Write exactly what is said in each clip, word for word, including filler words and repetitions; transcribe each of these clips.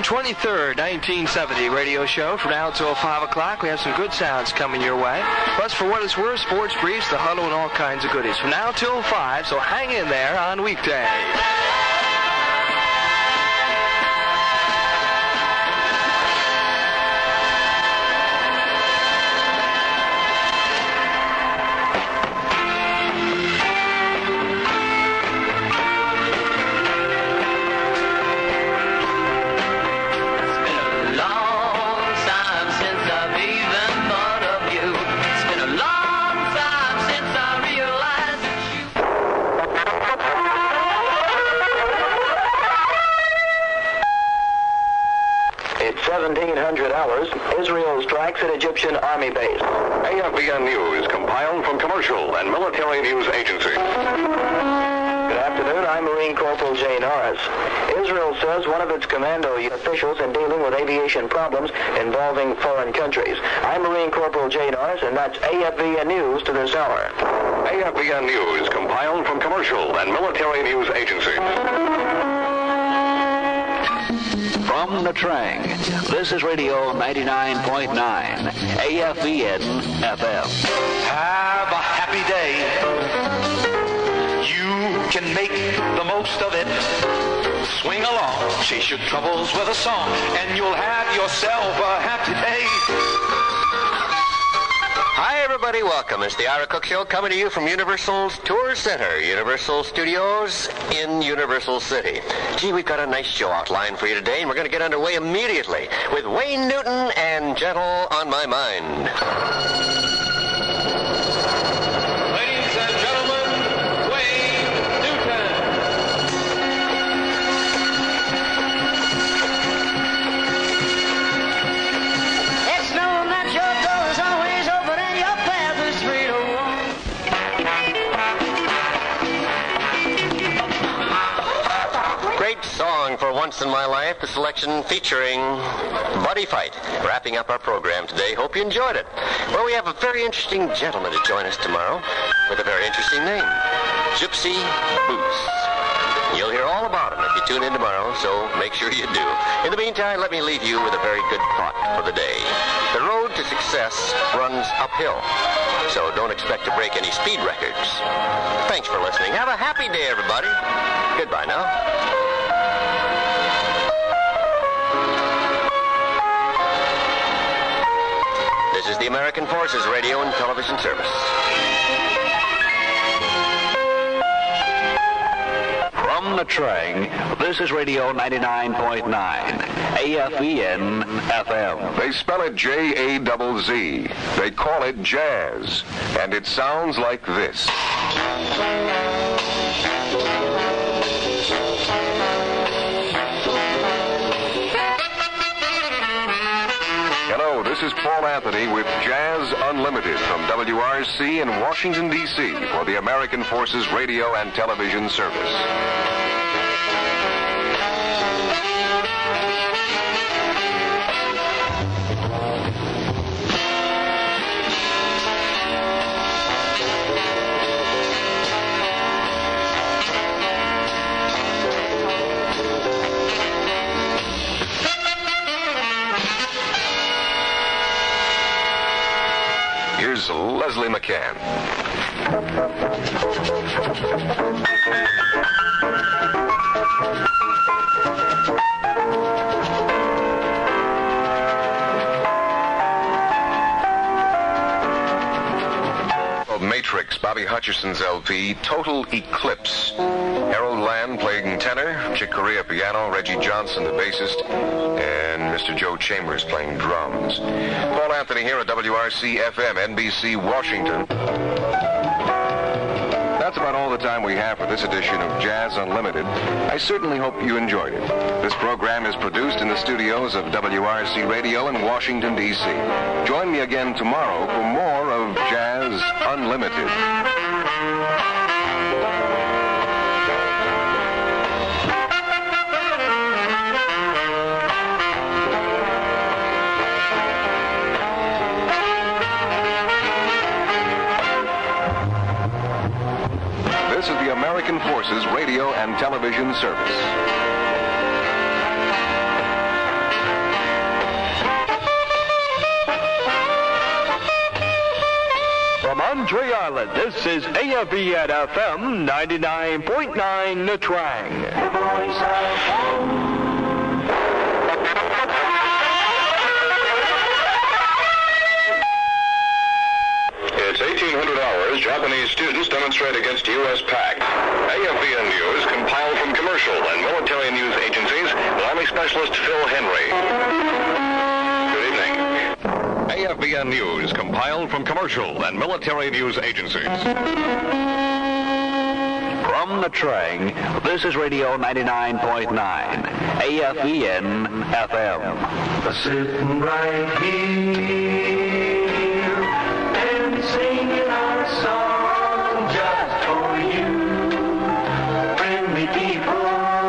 twenty-third, nineteen seventy radio show. From now until five o'clock, we have some good sounds coming your way. Plus, for what it's worth, sports briefs, the huddle, and all kinds of goodies. From now till five, so hang in there on weekdays. seventeen hundred hours, Israel strikes at Egyptian army base. A F B N News, compiled from commercial and military news agencies. Good afternoon, I'm Marine Corporal Jay Norris. Israel says one of its commando officials in dealing with aviation problems involving foreign countries. I'm Marine Corporal Jay Norris, and that's A F B N News to this hour. A F B N News, compiled from commercial and military news agencies. From the Trang, this is Radio ninety-nine point nine, A F B N F M. Have a happy day. You can make the most of it. Swing along, chase your troubles with a song, and you'll have yourself a happy day. Hi, everybody. Welcome. It's the Ira Cook Show coming to you from Universal's Tour Center, Universal Studios in Universal City. Gee, we've got a nice show outlined for you today, and we're going to get underway immediately with Wayne Newton and Gentle on My Mind. Ladies and gentlemen, Wayne Newton. It's known that your door is always open and your path is straight along. Great song for Once in My Life, the selection featuring Buddy Fight. Wrapping up our program today. Hope you enjoyed it. Well, we have a very interesting gentleman to join us tomorrow with a very interesting name, Gypsy Boots. You'll hear all about him if you tune in tomorrow, so make sure you do. In the meantime, let me leave you with a very good thought for the day. The road to success runs uphill, so don't expect to break any speed records. Thanks for listening. Have a happy day, everybody. Goodbye now. This is the American Forces Radio and Television Service. From the Trang, this is Radio ninety-nine point nine, A F B N F M. They spell it J A Z Z. They call it jazz. And it sounds like this. Hello, this is Paul Anthony with Jazz Unlimited from W R C in Washington, D C for the American Forces Radio and Television Service. Here's Leslie McCann. Matrix, Bobby Hutcherson's L P, Total Eclipse. Harold Land playing tenor, Chick Corea piano, Reggie Johnson the bassist, and Mister Joe Chambers playing drums. Paul Anthony here at W R C F M, N B C, Washington. That's about all the time we have for this edition of Jazz Unlimited. I certainly hope you enjoyed it. This program is produced in the studios of W R C Radio in Washington, D C Join me again tomorrow for more of Jazz Unlimited. This is the American Forces Radio and Television Service. Andre Island. This is A F E N F M ninety-nine point nine The Twang. It's eighteen hundred hours. Japanese students demonstrate against U S PAC. A F E N News compiled from commercial and military news agencies with Army Specialist Phil Henry. Good evening. A F E N News compiled from commercial and military news agencies. From the Trang, this is Radio ninety-nine point nine, A F E N F M. Sitting right here and singing our song just for you, friendly people.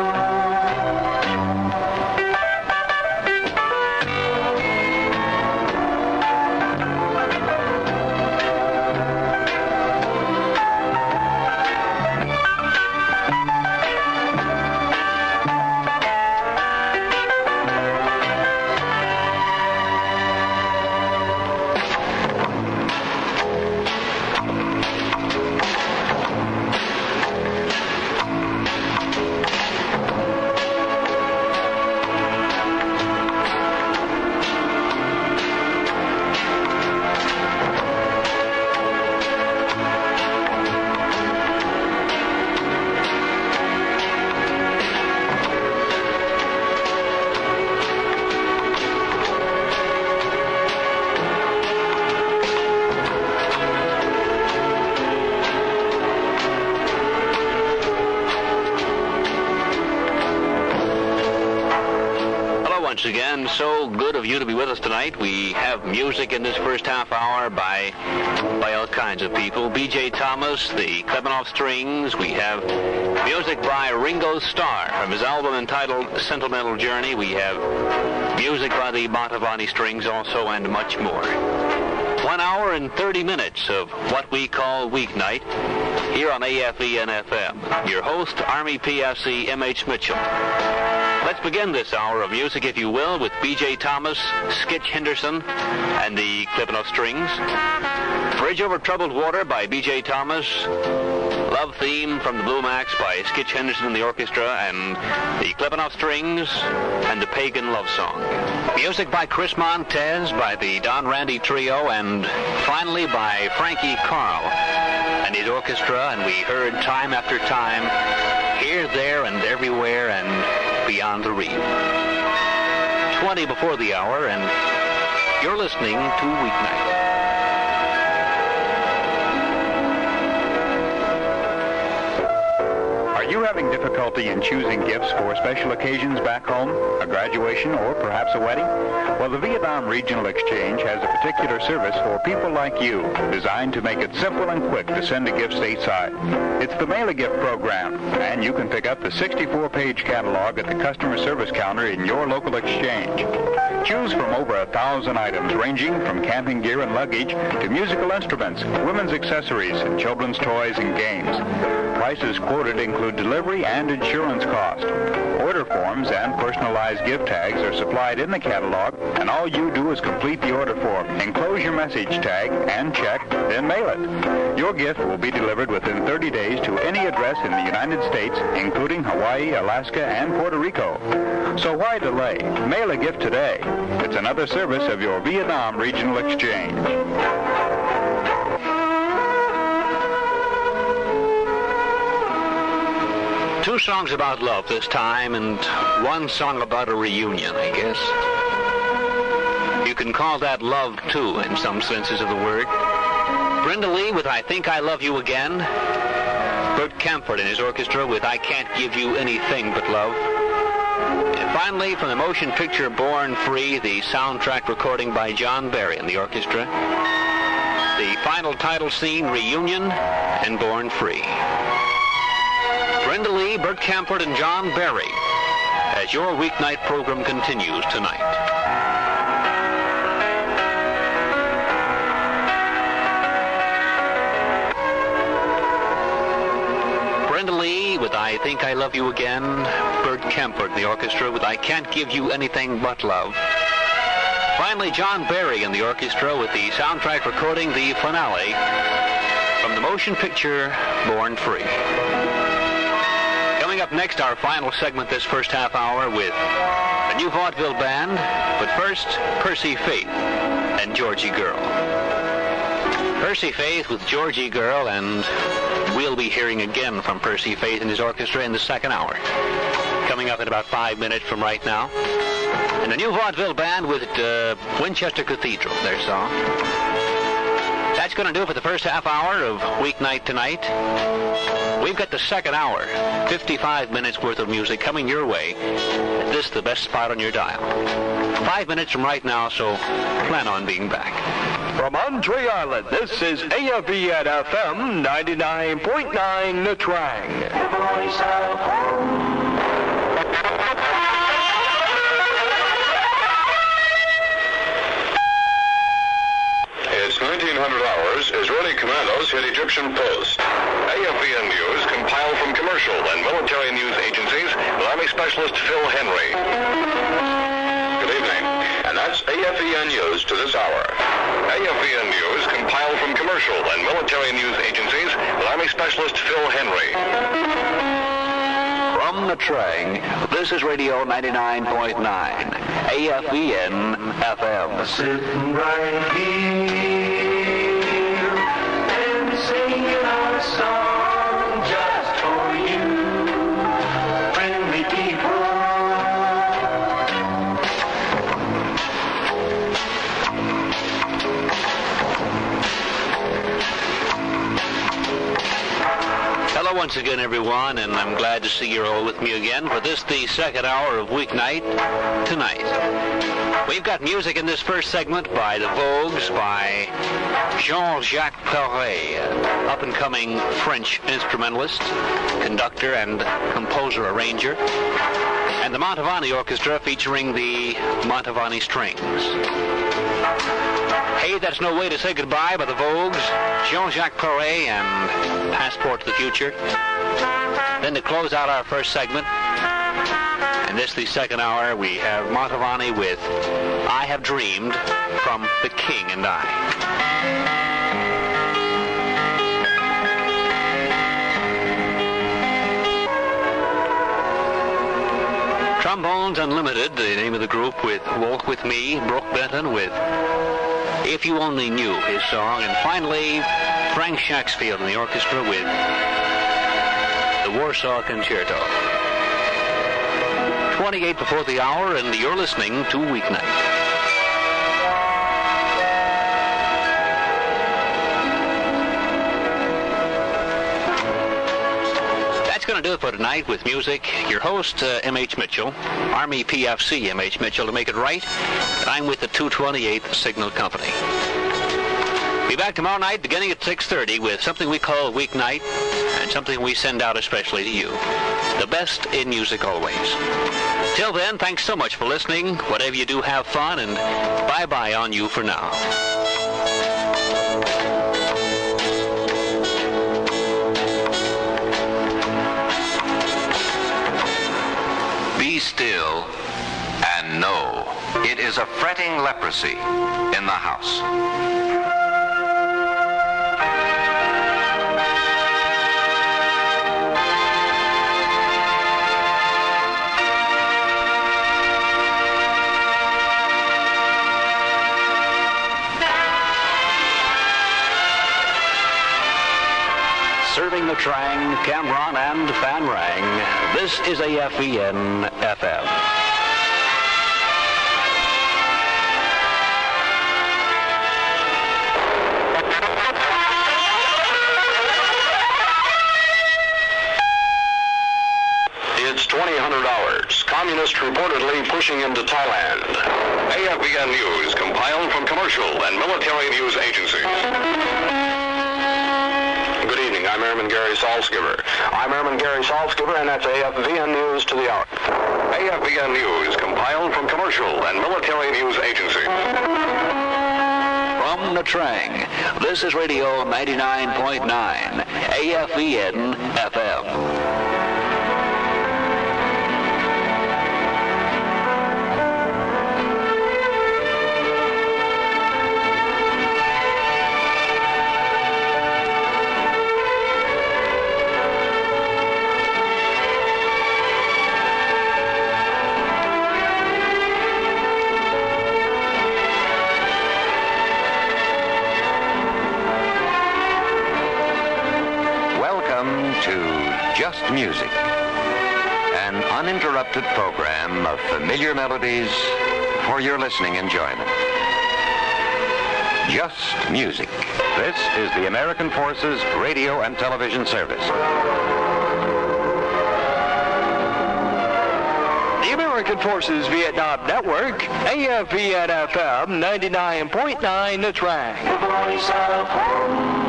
Once again, so good of you to be with us tonight. We have music in this first half hour by by all kinds of people. B J Thomas, the Klebanov Strings. We have music by Ringo Starr from his album entitled Sentimental Journey. We have music by the Montavani Strings also, and much more. One hour and thirty minutes of what we call weeknight here on A F E N F M. Your host, Army P F C M H Mitchell. Let's begin this hour of music, if you will, with B J Thomas, Skitch Henderson, and the Klebanov Strings. Bridge Over Troubled Water by B J Thomas. Love Theme from the Blue Max by Skitch Henderson and the Orchestra, and the Klebanov Strings, and the Pagan Love Song. Music by Chris Montez, by the Don Randy Trio, and finally by Frankie Carl and his orchestra, and we heard time after time, here, there, and everywhere, and beyond the reef. twenty before the hour, and you're listening to Weeknight. Are you having difficulty in choosing gifts for special occasions back home, a graduation, or perhaps a wedding? Well, the Vietnam Regional Exchange has a particular service for people like you, designed to make it simple and quick to send a gift stateside. It's the Mail-A-Gift program, and you can pick up the sixty-four page catalog at the customer service counter in your local exchange. Choose from over a thousand items ranging from camping gear and luggage to musical instruments, women's accessories, and children's toys and games. Prices quoted include delivery and insurance cost. Order forms and personalized gift tags are supplied in the catalog, and all you do is complete the order form, enclose your message tag and check, then mail it. Your gift will be delivered within thirty days to any address in the United States, including Hawaii, Alaska, and Puerto Rico. So why delay? Mail a gift today. It's another service of your Vietnam Regional Exchange. Two songs about love this time, and one song about a reunion, I guess. You can call that love, too, in some senses of the word. Brenda Lee with I Think I Love You Again. Bert Kaempfert and his orchestra with I Can't Give You Anything But Love. And finally, from the motion picture Born Free, the soundtrack recording by John Barry and the orchestra. The final title scene, Reunion and Born Free. Brenda Lee, Bert Kaempfert, and John Barry as your weeknight program continues tonight. Brenda Lee with I Think I Love You Again. Bert Kaempfert, the orchestra, with I Can't Give You Anything But Love. Finally, John Barry and the orchestra with the soundtrack recording, the finale, from the motion picture Born Free. Coming up next, our final segment this first half hour with the new vaudeville band, but first, Percy Faith and Georgie Girl. Percy Faith with Georgie Girl, and we'll be hearing again from Percy Faith and his orchestra in the second hour. Coming up in about five minutes from right now. And the new vaudeville band with uh, Winchester Cathedral, their song. That's going to do it for the first half hour of Weeknight Tonight. We've got the second hour, fifty-five minutes worth of music coming your way. This is the best spot on your dial. Five minutes from right now, so plan on being back. From Andre Island, this is A F E N F M ninety-nine point nine The Twang. The voice of home. It's nineteen hundred hours. Israeli commandos hit Egyptian post. A F E N News compiled from commercial and military news agencies with Army Specialist Phil Henry. Good evening. And that's A F E N News to this hour. A F E N News compiled from commercial and military news agencies with Army Specialist Phil Henry. From the Trang, this is Radio ninety-nine point nine, A F E N F M. Sitting right here and singing our song just for you, friendly people. Hello once again, everyone, and I'm glad to see you're all with me again for this, the second hour of Weeknight Tonight. We've got music in this first segment by the Vogues, by Jean-Jacques Perret, up-and-coming French instrumentalist, conductor, and composer-arranger, and the Mantovani Orchestra featuring the Mantovani Strings. Hey, That's No Way to Say Goodbye by the Vogues, Jean-Jacques Perret, and Passport to the Future. Then to close out our first segment, and this the second hour, we have Mantovani with I Have Dreamed from The King and I. Trombones Unlimited, the name of the group, with Walk With Me, Brooke Benton with If You Only Knew, his song, and finally Frank Shaxfield in the orchestra with the Warsaw Concerto. twenty-eight before the hour, and you're listening to Weeknight. Going to do it for tonight with music. Your host, uh, M H Mitchell, Army P F C M H Mitchell to make it right, and I'm with the two twenty-eighth Signal Company. Be back tomorrow night beginning at six thirty with something we call Weeknight and something we send out especially to you. The best in music always. Till then, thanks so much for listening. Whatever you do, have fun, and bye-bye on you for now. Be still and know it is a fretting leprosy in the house. Serving the Trang, Cameron, and Fan Rang, this is A F E N F M. It's twenty hundred hours. Communists reportedly pushing into Thailand. A F E N News compiled from commercial and military news agencies. Good evening. I'm Airman Gary Salzgiver. I'm Airman Gary Salzgiver, and that's A F V N News to the hour. A F V N News compiled from commercial and military news agencies. From the Trang, this is Radio ninety-nine point nine, A F E N F M. Just Music. An uninterrupted program of familiar melodies for your listening enjoyment. Just Music. This is the American Forces Radio and Television Service. The American Forces Vietnam Network, A F V N F M ninety-nine point nine The Track. The voice of home.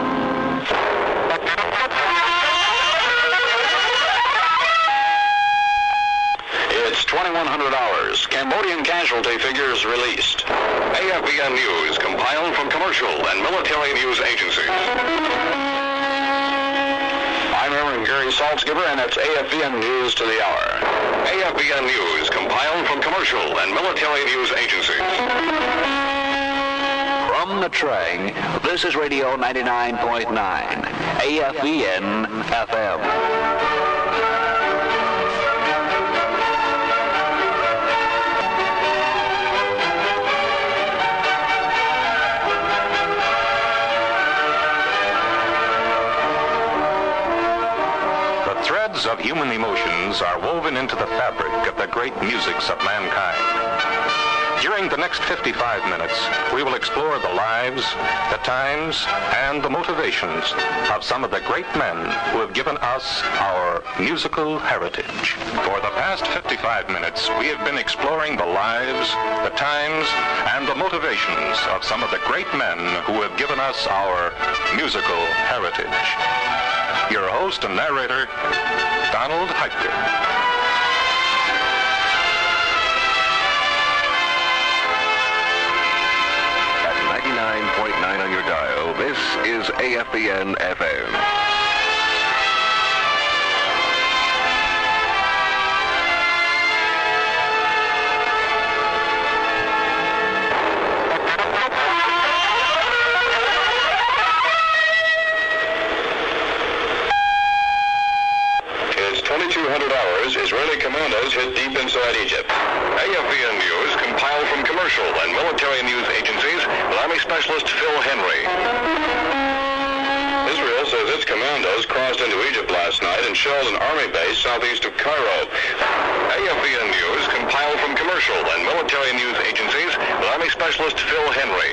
It's twenty-one hundred hours. Cambodian casualty figures released. A F V N News compiled from commercial and military news agencies. I'm Reverend Gary Saltzgiver, and it's A F V N News to the hour. A F V N News compiled from commercial and military news agencies. From the Trang, this is Radio ninety-nine point nine, A F V N F M. Threads of human emotions are woven into the fabric of the great musics of mankind. During the next fifty-five minutes, we will explore the lives, the times, and the motivations of some of the great men who have given us our musical heritage. For the past fifty-five minutes, we have been exploring the lives, the times, and the motivations of some of the great men who have given us our musical heritage. Your host and narrator, Donald Heitker. At ninety-nine point nine on your dial, this is A F V N F M. twenty-two hundred hours, Israeli commandos hit deep inside Egypt. A F V N News compiled from commercial and military news agencies with Army Specialist Phil Henry. Israel says its commandos crossed into Egypt last night and shelled an army base southeast of Cairo. A F V N News compiled from commercial and military news agencies with Army Specialist Phil Henry.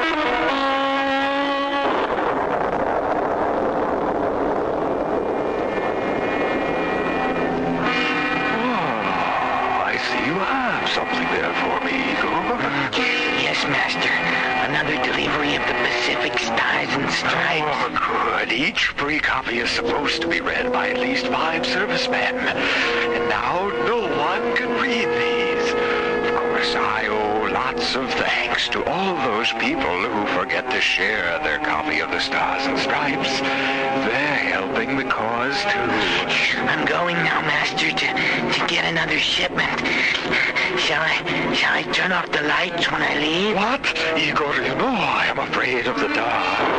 Something there for me, Igor? Yes, Master. Another delivery of the Pacific Stars and Stripes. Oh, good. Each free copy is supposed to be read by at least five servicemen. And now no one can read these. Of course, I owe lots of thanks to all those people who forget to share their copy of the Stars and Stripes. They're helping the cause, too. I'm going now, Master, to, to get another shipment. Shall I, shall I turn off the lights when I leave? What? Igor, you know I am afraid of the dark.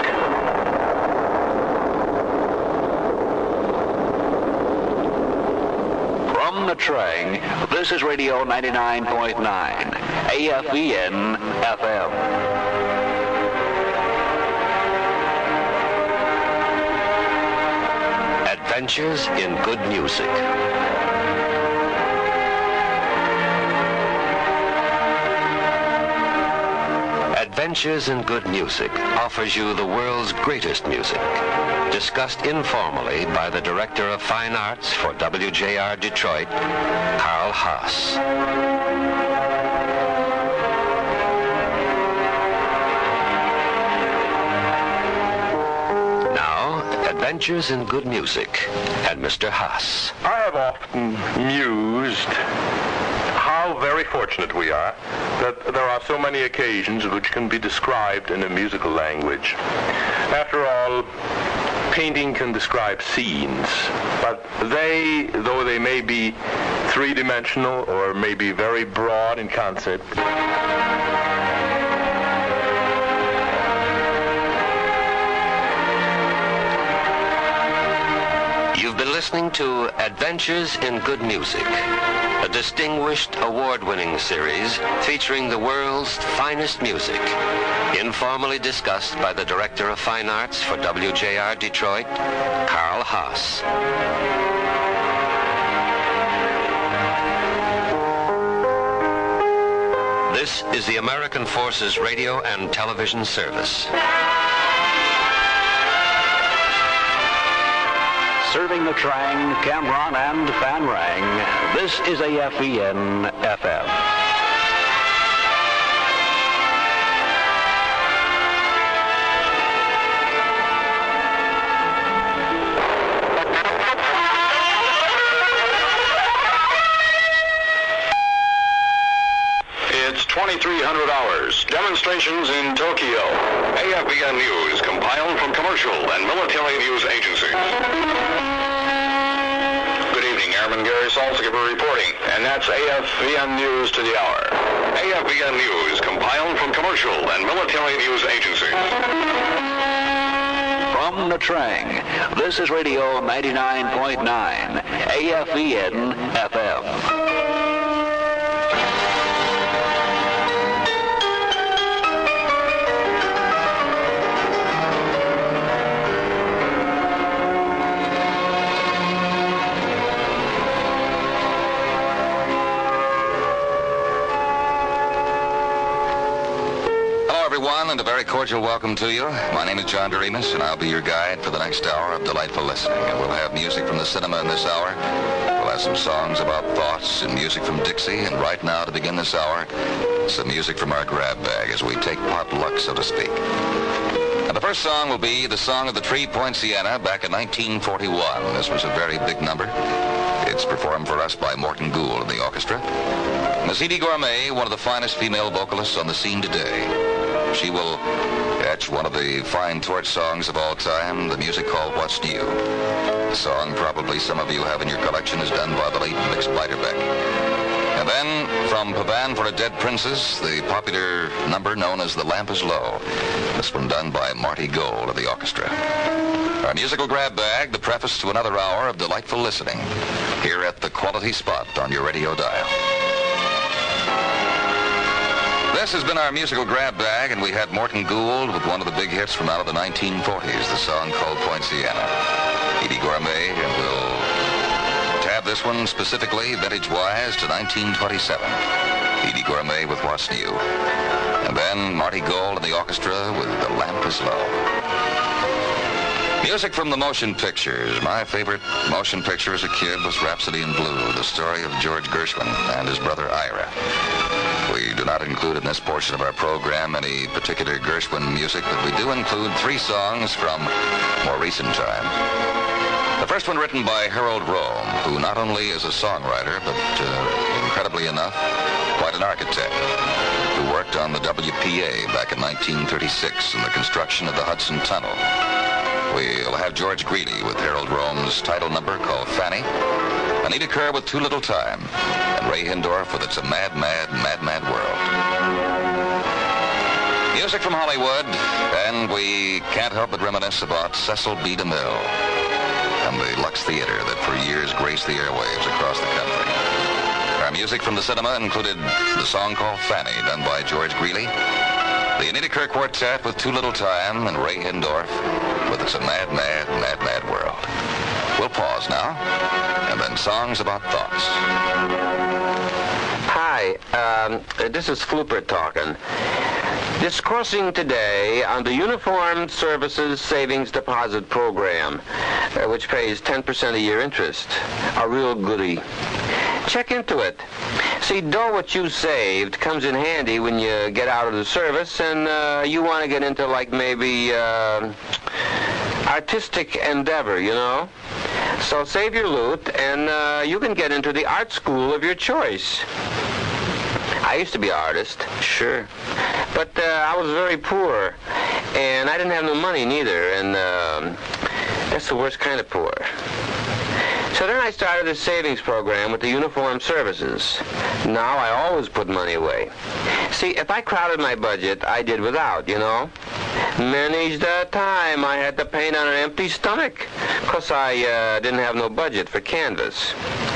From the Trang, this is Radio ninety-nine point nine, A F V N F M. Adventures in Good Music. Adventures in Good Music offers you the world's greatest music, discussed informally by the Director of Fine Arts for W J R Detroit, Carl Haas. Now, Adventures in Good Music and Mister Haas. I have often mused how very fortunate we are that there are so many occasions which can be described in a musical language. After all, painting can describe scenes, but they, though they may be three-dimensional or may be very broad in concept, You've been listening to Adventures in Good Music, a distinguished award-winning series featuring the world's finest music Informally discussed by the Director of Fine Arts for W J R Detroit, Carl Haas. This is the American Forces Radio and Television Service. Serving the Trang, Cameron, and Fan Rang, this is A F E N F M. twenty-three hundred hours. Demonstrations in Tokyo. A F E N News compiled from commercial and military news agencies. Good evening, Airman Gary Salzgiver reporting, and that's A F E N News to the hour. A F E N News compiled from commercial and military news agencies. From the Trang, this is Radio ninety-nine point nine, A F E N F M. And a very cordial welcome to you. My name is John Doremus, and I'll be your guide for the next hour of delightful listening. And we'll have music from the cinema in this hour. We'll have some songs about thoughts and music from Dixie. And right now, to begin this hour, some music from our grab bag as we take pot luck, so to speak. And the first song will be the song of the Tree Poinciana back in nineteen forty-one. This was a very big number. It's performed for us by Morton Gould and the orchestra. Miss Edie Gourmet, one of the finest female vocalists on the scene today. She will etch one of the fine torch songs of all time, the music called What's New. The song probably some of you have in your collection is done by the late Mix Beiderbecke. And then from Pavan for a Dead Princess, the popular number known as The Lamp is Low. This one done by Marty Gold of the orchestra. Our musical grab bag, the preface to another hour of delightful listening here at the Quality Spot on your radio dial. This has been our musical grab bag, and we had Morton Gould with one of the big hits from out of the nineteen forties, the song called Poinciana. Edie Gourmet, and we'll tab this one specifically, vintage-wise, to nineteen twenty-seven. Edie Gourmet with What's New. And then Marty Gould and the orchestra with The Lamp is Low. Music from the motion pictures. My favorite motion picture as a kid was Rhapsody in Blue, the story of George Gershwin and his brother Ira. We do not include in this portion of our program any particular Gershwin music, but we do include three songs from more recent times. The first one written by Harold Rome, who not only is a songwriter, but uh, incredibly enough, quite an architect, who worked on the W P A back in nineteen thirty-six in the construction of the Hudson Tunnel. We'll have George Greeley with Harold Rome's title number called Fanny, Anita Kerr with Too Little Time, and Ray Hindorff with It's a Mad, Mad, Mad, Mad World. Music from Hollywood, and we can't help but reminisce about Cecil B. DeMille and the Lux Theater that for years graced the airwaves across the country. Our music from the cinema included the song called Fanny, done by George Greeley, the Anita Kerr Quartet with Too Little Time, and Ray Hindorff with It's a Mad, Mad, Mad, Mad World. We'll pause now, and then songs about thoughts. Hi, um, this is Flooper talking. Discoursing today on the Uniformed Services Savings Deposit Program, uh, which pays ten percent a year interest. A real goodie. Check into it. See, dough what you saved comes in handy when you get out of the service and uh, you want to get into, like, maybe uh, artistic endeavor, you know? So save your loot and uh, you can get into the art school of your choice. I used to be an artist, sure. But uh, I was very poor, and I didn't have no money neither, and uh, that's the worst kind of poor. So then I started a savings program with the Uniformed Services. Now I always put money away. See, if I crowded my budget, I did without, you know. Many's the time I had to paint on an empty stomach, because I uh, didn't have no budget for canvas. I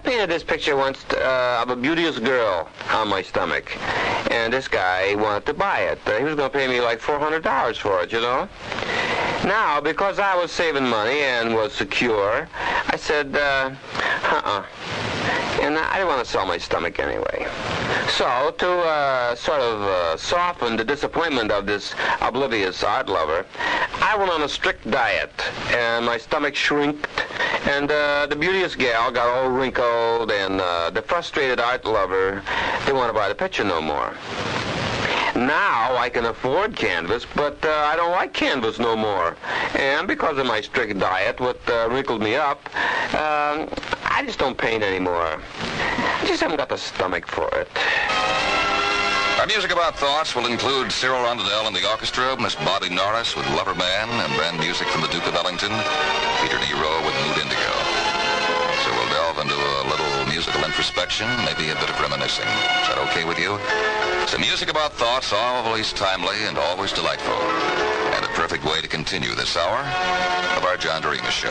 painted this picture once uh, of a beauteous girl on my stomach, and this guy wanted to buy it. Uh, he was going to pay me like four hundred dollars for it, you know. Now, because I was saving money and was secure, I said, uh, uh-uh. And I didn't want to sell my stomach anyway. So, to uh, sort of uh, soften the disappointment of this oblivious art lover, I went on a strict diet, and my stomach shrinked, and uh, the beauteous gal got all wrinkled, and uh, the frustrated art lover didn't want to buy the picture no more. Now I can afford canvas, but uh, I don't like canvas no more. And because of my strict diet, what uh, wrinkled me up, um, I just don't paint anymore. I just haven't got the stomach for it. Our music about thoughts will include Cyril Rondadell and the orchestra, Miss Bobby Norris with Lover Man, and then music from the Duke of Ellington, Peter Nero with Mood Indigo. So we'll delve into a little musical introspection, maybe a bit of reminiscing. Is that okay with you? So music about thoughts, always timely and always delightful. And a perfect way to continue this hour of our John Dorima Show.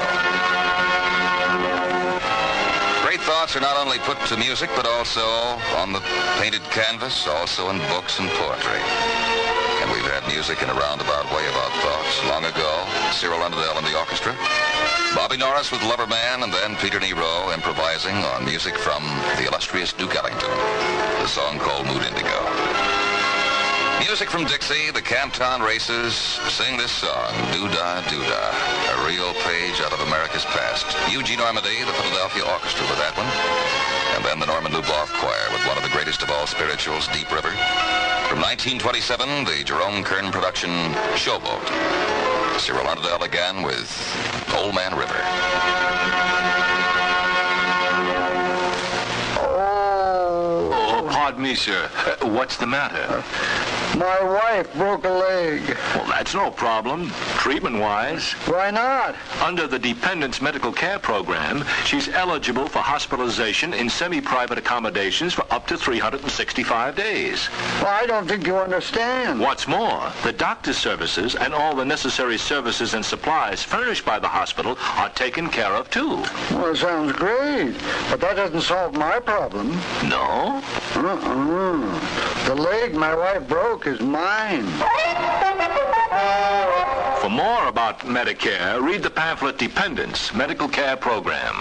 Great thoughts are not only put to music, but also on the painted canvas, also in books and poetry. And we've had music in a roundabout way about thoughts. Long ago, Cyril Rondadell and the orchestra, Bobby Norris with Lover Man, and then Peter Nero improvising on music from the illustrious Duke Ellington, the song called Mood Indigo. Music from Dixie, the Camptown Races sing this song, Doo-Dah, Doo-Dah, a real page out of America's past. Eugene Ormandy, the Philadelphia Orchestra with that one, and then the Norman Luboff Choir with one of the greatest of all spirituals, Deep River. From nineteen twenty-seven, the Jerome Kern production, Showboat. Cyril Rondadell again with Old Man River. Oh, pardon me, sir. Uh, what's the matter? My wife broke a leg. Well, that's no problem, treatment-wise. Why not? Under the Dependents Medical Care Program, she's eligible for hospitalization in semi-private accommodations for up to three hundred sixty-five days. Well, I don't think you understand. What's more, the doctor's services and all the necessary services and supplies furnished by the hospital are taken care of, too. Well, it sounds great, but that doesn't solve my problem. No? Uh-uh. The leg my wife broke is mine. For more about Medicare, read the pamphlet Dependents Medical Care Program.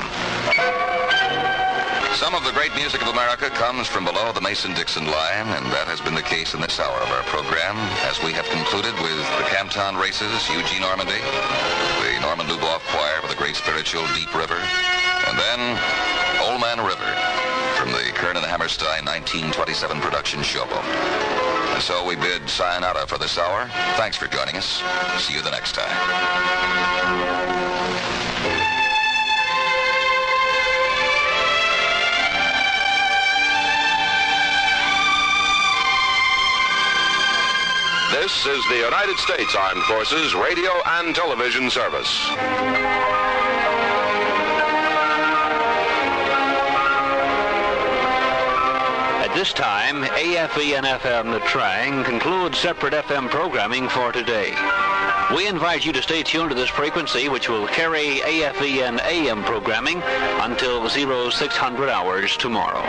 Some of the great music of America comes from below the Mason-Dixon line, and that has been the case in this hour of our program, as we have concluded with the Camptown Races, Eugene Ormandy, the Norman Luboff Choir with the great spiritual Deep River, and then Old Man River from the Kern and Hammerstein nineteen twenty-seven production Showboat. And so we bid sayonara for this hour. Thanks for joining us. See you the next time. This is the United States Armed Forces Radio and Television Service. At this time, A F E and F M The Trang concludes separate F M programming for today. We invite you to stay tuned to this frequency, which will carry A F E and A M programming until zero six hundred hours tomorrow.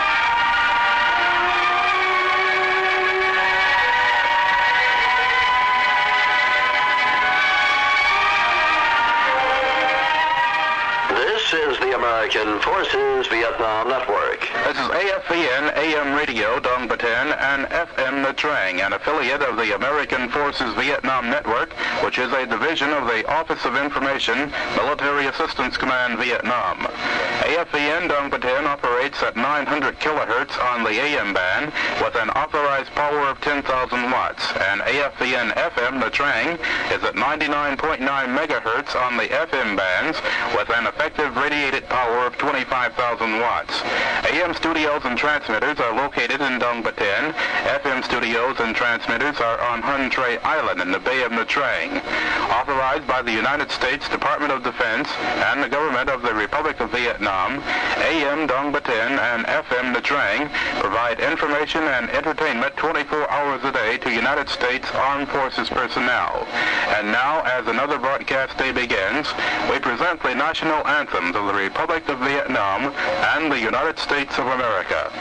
This is the American Forces Vietnam Network. This is A F E N A M Radio Dong Baten and F M The Trang, an affiliate of the American Forces Vietnam Network, which is a division of the Office of Information, Military Assistance Command, Vietnam. A F E N Dong Baten operates at nine hundred kilohertz on the A M band with an authorized power of ten thousand watts, and A F E N F M The Trang is at ninety-nine point nine megahertz on the F M bands with an effective radiated power of twenty-five thousand watts. A M studios and transmitters are located in Dong Baten. F M studios and transmitters are on Hun Tre Island in the Bay of Nha Trang. Authorized by the United States Department of Defense and the government of the Republic of Vietnam, A M Dong Baten and F M Nha Trang provide information and entertainment twenty-four hours a day to United States Armed Forces personnel. And now, as another broadcast day begins, we present the national anthem citizens of the Republic of Vietnam and the United States of America.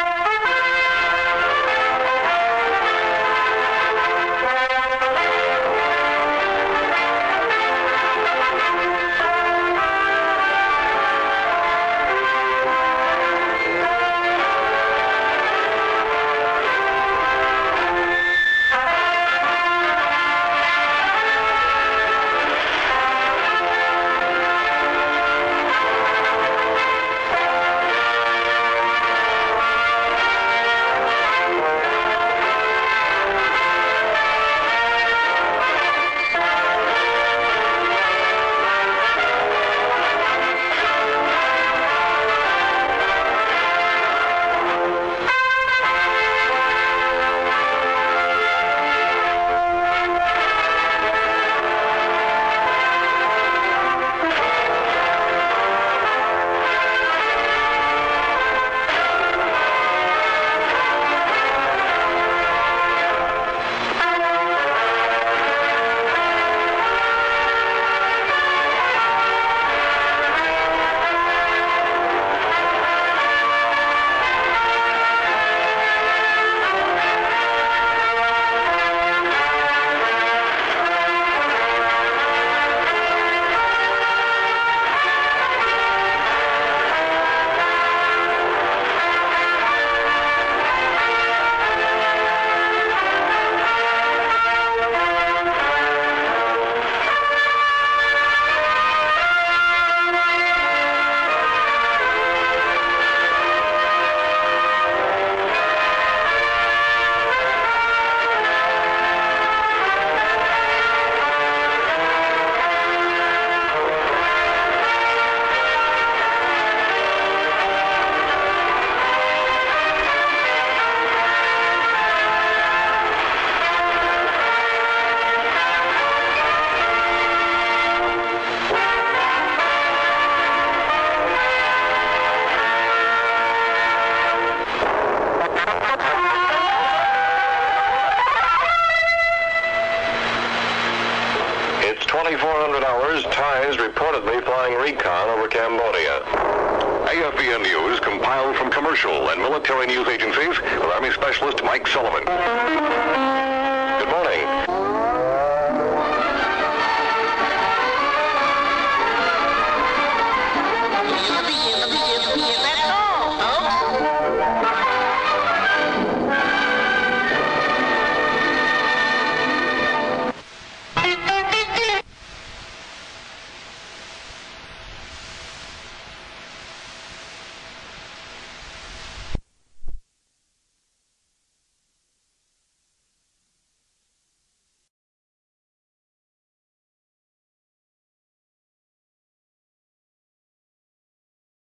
twenty-four hundred hours, Thais reportedly flying recon over Cambodia. A F V N News compiled from commercial and military news agencies with Army Specialist Mike Sullivan. Good morning.